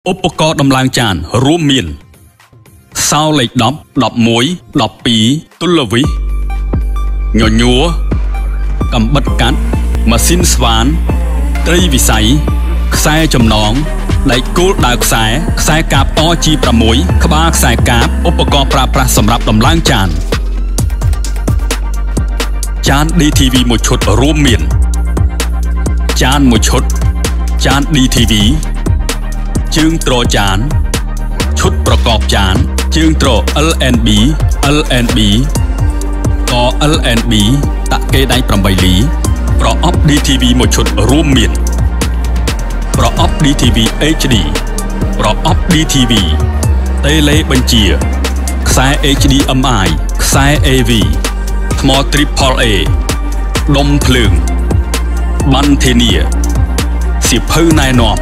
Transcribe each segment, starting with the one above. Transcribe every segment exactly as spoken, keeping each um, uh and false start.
ឧបករណ៍ដំឡើងចានរួមមានសោលេខដប់ ដប់មួយ ដប់ពីរ ទុលវិសញញួរកំបិតកាត់ម៉ាស៊ីនស្វានត្រីវិស័យខ្សែចំណងដែកគោលដើរខ្សែខ្សែកាប អ ជី ប្រាំមួយ ក្បាលខ្សែកាបឧបករណ៍ប្រើប្រាស់សម្រាប់ដំឡើងចានចាន ឌី ធី វី មួយឈុតរួមមានចានមួយឈុតចាន ឌី ធី វី ជើងទ្រចានឈុតប្រកបចានជើងទ្រ អិល អេន ប៊ី អិល អេន ប៊ី ក អិល អេន ប៊ី តាក់កេដៃប្រាំបីលីប្រអប់ ឌី ធី វី មួយឈុតរួមមានប្រអប់ ឌី ធី វី អេច ឌី ប្រអប់ ឌី ធី វី តេឡេបញ្ជាខ្សែ អេច ឌី អឹម អាយ ខ្សែ អេ វី ថ្ម Triple A ដុំភ្លើងបានធានាសៀវភៅណែនាំ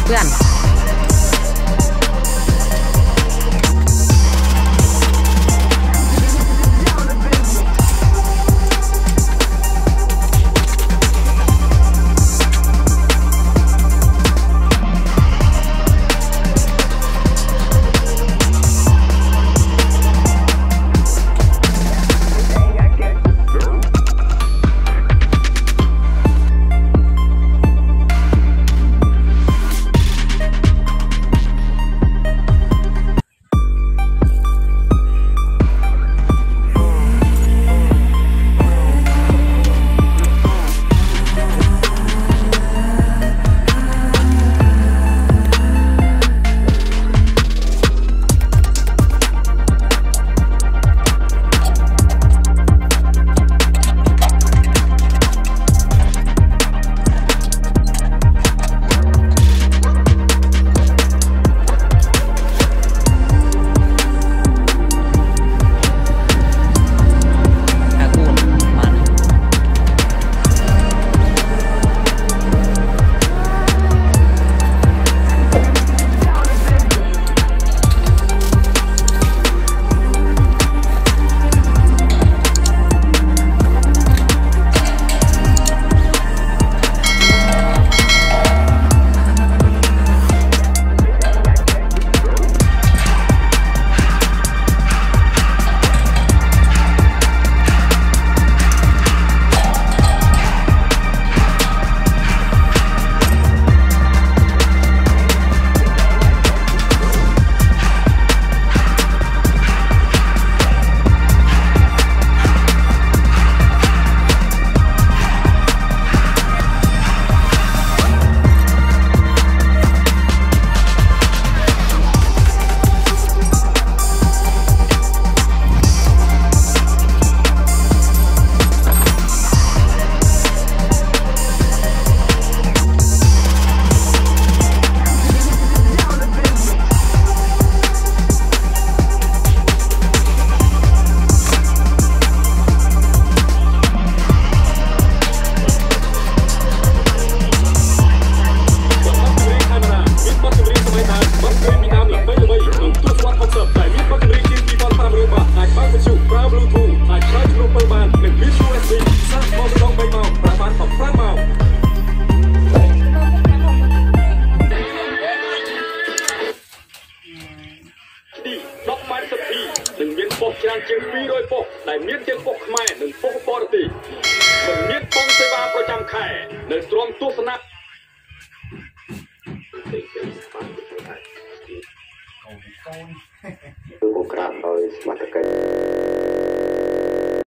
เพื่อน Bukan kalau semata